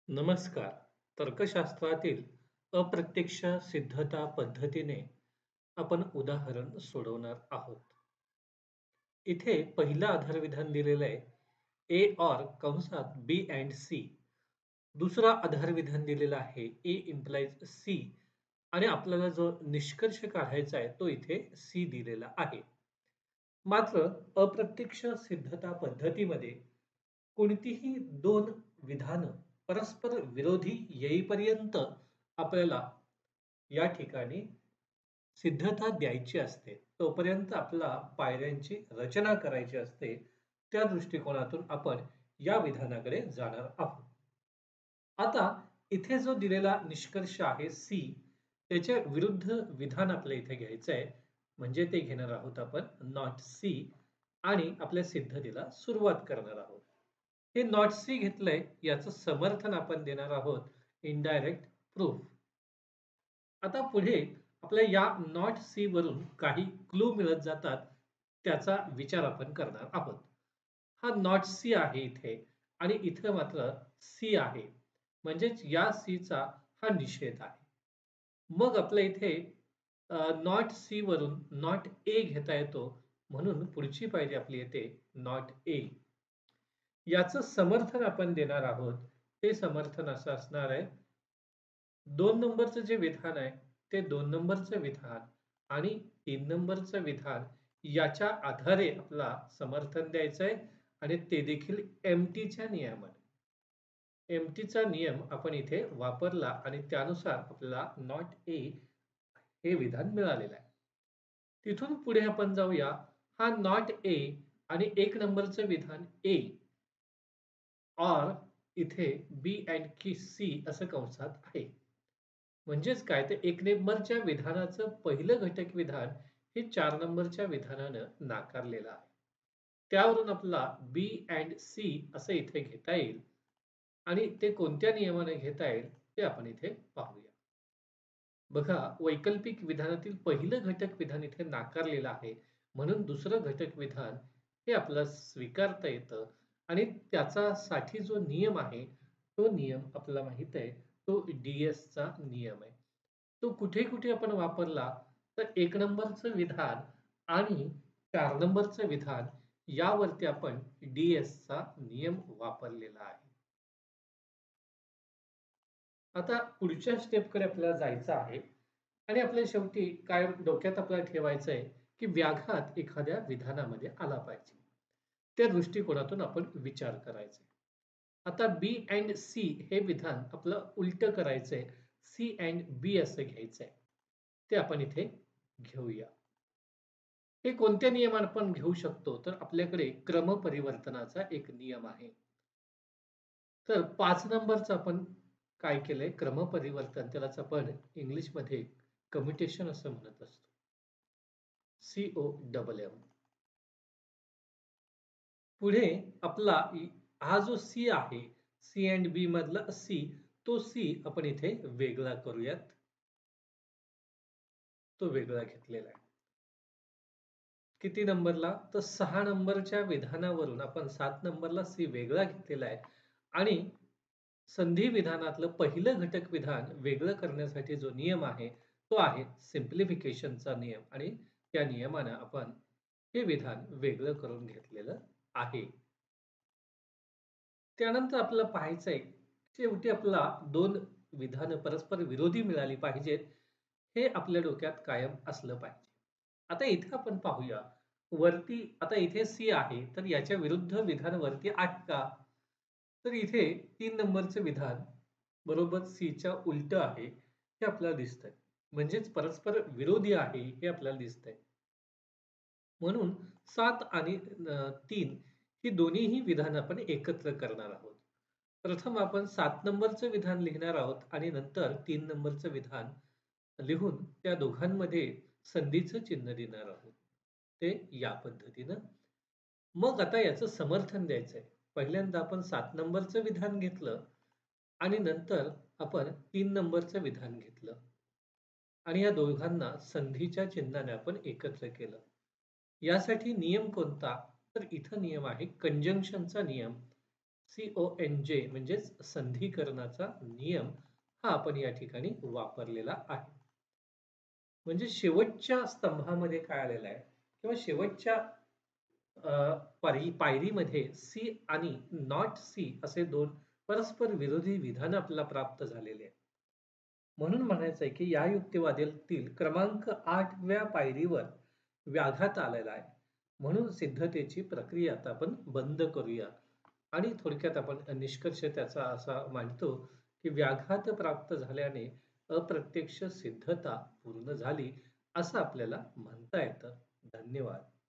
नमस्कार. तर्कशास्त्रातील अप्रत्यक्ष सिद्धता पद्धतीने आपण उदाहरण सोडवणार आहोत. इथे पहिलं आधारविधान दिलेलं आहे ए ऑर कंसात बी अँड सी. दुसरा आधारविधान दिलेला आहे ए इम्प्लाइज सी आणि आपल्याला जो निष्कर्ष काढायचा आहे तो इथे सी दिलेला आहे. मात्र अप्रत्यक्ष सिद्धता पद्धतीमध्ये कोणतीही दोन विधानं परस्पर विरोधी येईपर्यंत आपल्याला या ठिकाणी सिद्धता द्यायची असते. तोपर्यंत आपल्याला पायऱ्यांची रचना करायची असते. त्या दृष्टिकोनातून आपण या विधानाकडे जाणार आहोत. आता इथे जो दिलेला निष्कर्ष आहे सी, त्याच्या विरुद्ध विधान आपल्या इथे घ्यायचं आहे. म्हणजे ते घेणार आहोत आपण नॉट सी आणि आपल्या सिद्धतेला सुरुवात करणार आहोत. हे नॉट सी घेतलंय याचं समर्थन आपण देणार आहोत इनडायरेक्ट प्रूफ. आता पुढे आपल्या या नॉट सी वरून काही क्लू मिळत जातात, त्याचा विचार आपण करणार आहोत. हा नॉट सी आहे इथे आणि इथे मात्र सी आहे. म्हणजेच या सीचा हा निषेध आहे. मग आपल्या इथे नॉट सी वरून नॉट ए घेता येतो, म्हणून पुढची पायरी आपली येते नॉट ए. याचं समर्थन आपण देणार आहोत. ते समर्थन असं असणार आहे, 2 नंबरचं जे विधान आहे, ते 2 नंबरचं विधान आणि 3 नंबरचं विधान याच्या आधारे आपला समर्थन द्यायचं आहे आणि ते देखील एमटीच्या नियमाने. एमटीचा नियम आपण इथे वापरला आणि त्यानुसार आपल्याला नॉट ए हे विधान मिळालेलं आहे. तिथून पुढे आपण जाऊया. हा नॉट ए आणि 1 नंबरचं विधान ए ऑर इथे बी अँड की सी असं कंसात आहे. म्हणजेच काय, तर 1 नंबरच्या विधानाचं पहिलं घटक विधान हे 4 नंबरच्या विधानानं नाकारलेलं आहे. त्यावरून आपल्याला बी अँड सी असं इथे घेता येईल आणि ते कोणत्या नियमाने घेता येईल ते आपण इथे पाहूया. बघा, वैकल्पिक विधानातील पहिलं घटक विधान इथे नाकारलेलं आहे, म्हणून दुसरं घटक विधान हे आपल्याला स्वीकारता येतं आणि त्याचा साठी जो नियम आहे, तो नियम आपल्याला माहित आहे, तो डी-एसचा नियम आहे. तो कुठे-कुठे आपण वापरला, तर 1 नंबरचं विधान आणि 4 नंबरचं विधान यावरती आपण डी-एसचा नियम वापरलेला आहे. आता पुढच्या स्टेपकडे आपल्याला जायचं आहे आणि आपल्या शेवटी काय डोक्यात आपल्याला ठेवायचं आहे, की व्याघात एखाद्या विधानामध्ये आला पाहिजे. त्या दृष्टिकोनातून आपण विचार करायचा आहे. आता बी अँड सी हे विधान आपलं उलटं करायचंय. सी अँड बी असं घ्यायचंय. ते आपण इथे घेऊया. हे कोणत्या नियमाने आपण घेऊ शकतो, तर आपल्याकडे क्रमपरिवर्तनाचा एक नियम आहे. तर 5 नंबरचं आपण काय केलंय, क्रमपरिवर्तन, त्यालाच आपण इंग्लिशमध्ये कम्युटेशन असं म्हणत असतो. COMM. पुढे आपला हा जो सी आहे, सी अँड बी मधला सी, तो सी आपण इथे वेगळा करूयात. तो वेगळा घेतलेला आहे. किती नंबरला, तर 6 नंबरच्या विधानावरून आपण 7 नंबरला सी वेगळा घेतलेला आहे आणि संधी विधानातलं पहिलं घटक विधान वेगळं करण्यासाठी जो नियम आहे, तो आहे सिम्प्लिफिकेशनचा नियम आणि त्या नियमानं आपण हे विधान वेगळं करून घेतलेलं आहे. त्यानंतर आपल्याला पाहायचंय, शेवटी आपल्याला 2 विधानं परस्पर विरोधी मिळाली पाहिजेत, हे आपल्या डोक्यात कायम असलं पाहिजे. आता इथे आपण पाहूया, वरती आता इथे सी आहे, तर याच्या विरुद्ध विधान वरती 8 का? तर इथे 3 नंबरचं विधान बरोबर सीच्या उलटं आहे, हे आपल्याला दिसतंय. म्हणजेच परस्पर विरोधी आहे, हे आपल्याला दिसतंय. म्हणून 7 आणि 3 ही दोन्हीही विधान आपण एकत्र करणार आहोत. प्रथम आपण 7 नंबरचं विधान लिहिणार आहोत आणि नंतर 3 नंबरचं विधान लिहून त्या दोघांमध्ये संधीचं चिन्ह देणार आहोत. ते या पद्धतीनं. मग आता याचं समर्थन द्यायचंय. पहिल्यांदा आपण 7 नंबरचं विधान घेतलं आणि नंतर आपण 3 नंबरचं विधान घेतलं आणि या दोघांना संधीच्या चिन्हाने आपण एकत्र केलं. यासाठी नियम कोणता? तर इथं नियम आहे कंजंक्शनचा नियम. CONJ म्हणजेच संधिकरणाचा नियम हा आपण या ठिकाणी वापरलेला आहे. म्हणजे शेवटच्या स्तंभामध्ये काय आलेलं आहे किंवा शेवटच्या पायरीमध्ये सी आणि नॉट सी असे दोन परस्पर विरोधी विधान आपल्याला प्राप्त झालेले आहेत. म्हणून म्हणायचं आहे की या युक्तिवादातील क्रमांक 8व्या पायरीवर व्याघात आलेला आहे. म्हणून सिद्धतेची प्रक्रिया आता आपण बंद करूया आणि थोडक्यात आपण निष्कर्ष त्याचा असा मांडतो की व्याघात प्राप्त झाल्याने अप्रत्यक्ष सिद्धता पूर्ण झाली असं आपल्याला म्हणता येतं. धन्यवाद.